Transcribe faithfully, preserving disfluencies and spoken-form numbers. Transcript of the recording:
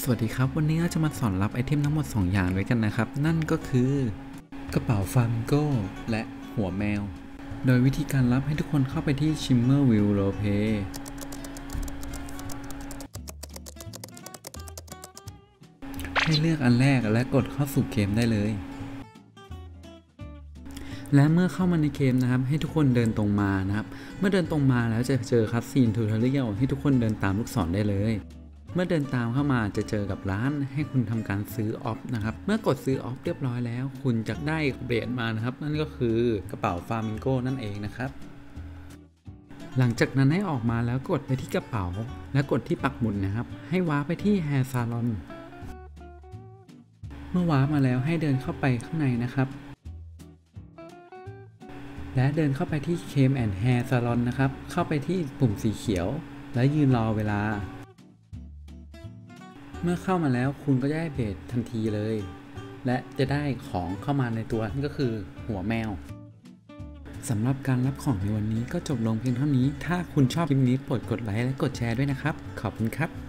วัสดีครับวันนี้เราจะมาสอนรับไอเทมทั้งหมดสองอย่างด้วยกันนะครับนั่นก็คือกระเป๋าฟาร์มิโก้และหัวแมวโดยวิธีการรับให้ทุกคนเข้าไปที่ Shimmer View Roleplay ให้เลือกอันแรกและกดเข้าสู่เกมได้เลยและเมื่อเข้ามาในเกมนะครับให้ทุกคนเดินตรงมานะครับเมื่อเดินตรงมาแล้วจะเจอคัสซีนทูทอเรียลให้ทุกคนเดินตามลูกศรได้เลยเมื่อเดินตามเข้ามาจะเจอกับร้านให้คุณทำการซื้อออฟนะครับเมื่อกดซื้อออฟเรียบร้อยแล้วคุณจะได้เหรียญมานะครับนั่นก็คือกระเป๋าฟาร์มิงโก้นั่นเองนะครับหลังจากนั้นให้ออกมาแล้วกดไปที่กระเป๋าและกดที่ปักหมุดนะครับให้ว้าไปที่แฮร์ซาลอนเมื่อว้ามาแล้วให้เดินเข้าไปข้างในนะครับและเดินเข้าไปที่เคมแอนด์แฮร์ซาลอนนะครับเข้าไปที่ปุ่มสีเขียวและยืนรอเวลาเมื่อเข้ามาแล้วคุณก็จะได้เบสทันทีเลยและจะได้ของเข้ามาในตัวนั่นก็คือหัวแมวสำหรับการรับของในวันนี้ก็จบลงเพียงเท่านี้ถ้าคุณชอบคลิปนี้โปรดกดไลค์และกดแชร์ด้วยนะครับขอบคุณครับ